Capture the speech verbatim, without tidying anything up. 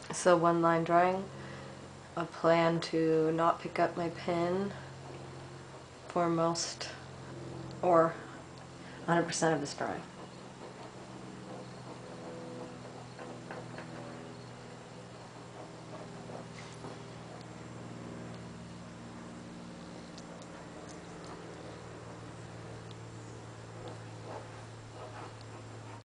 So one line drawing, a plan to not pick up my pen for most or one hundred percent of this drawing.